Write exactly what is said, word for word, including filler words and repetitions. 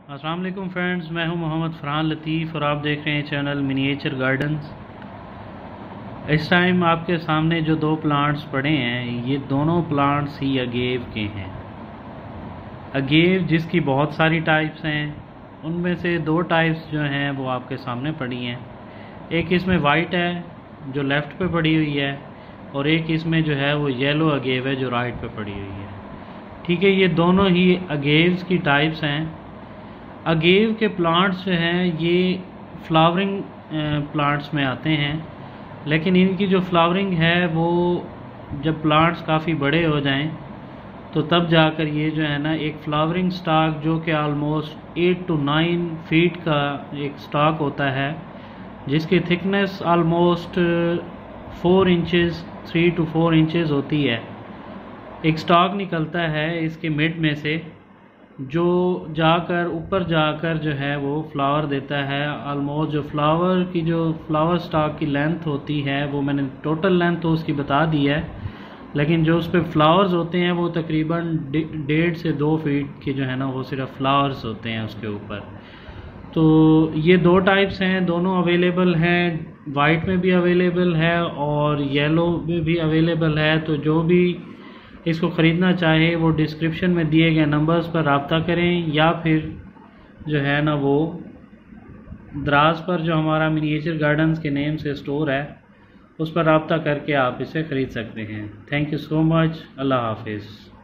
अस्सलाम वालेकुम फ्रेंड्स, मैं हूं मोहम्मद फ़रहान लतीफ़ और आप देख रहे हैं चैनल मिनिएचर गार्डन्स। इस टाइम आपके सामने जो दो प्लांट्स पड़े हैं, ये दोनों प्लांट्स ही अगेव के हैं। अगेव जिसकी बहुत सारी टाइप्स हैं, उनमें से दो टाइप्स जो हैं वो आपके सामने पड़ी हैं। एक इसमें वाइट है जो लेफ़्ट पे पड़ी हुई है, और एक इसमें जो है वो येलो अगेव है जो राइट पे पड़ी हुई है। ठीक है, ये दोनों ही अगेव्स की टाइप्स हैं। अगेव के प्लांट्स जो हैं ये फ्लावरिंग प्लांट्स में आते हैं, लेकिन इनकी जो फ्लावरिंग है वो जब प्लांट्स काफ़ी बड़े हो जाएं तो तब जाकर ये जो है ना एक फ्लावरिंग स्टॉक जो कि almost eight to nine feet का एक स्टॉक होता है, जिसकी thickness almost four inches three to four inches होती है। एक स्टॉक निकलता है इसके मिड में से जो जाकर ऊपर जाकर जो है वो फ्लावर देता है। आलमोस्ट जो फ्लावर की जो फ्लावर स्टॉक की लेंथ होती है वो मैंने टोटल लेंथ तो उसकी बता दी है, लेकिन जो उस पर फ्लावर्स होते हैं वो तकरीबन डेढ़ से दो फीट के जो है ना वो सिर्फ फ्लावर्स होते हैं उसके ऊपर। तो ये दो टाइप्स हैं, दोनों अवेलेबल हैं। वाइट में भी अवेलेबल है और येलो में भी अवेलेबल है। तो जो भी इसको ख़रीदना चाहे वो डिस्क्रिप्शन में दिए गए नंबर्स पर रब्ता करें, या फिर जो है ना वो द्रास पर जो हमारा मिनिएचर गार्डन्स के नेम से स्टोर है उस पर रब्ता करके आप इसे ख़रीद सकते हैं। Thank you so much. अल्लाह हाफिज़।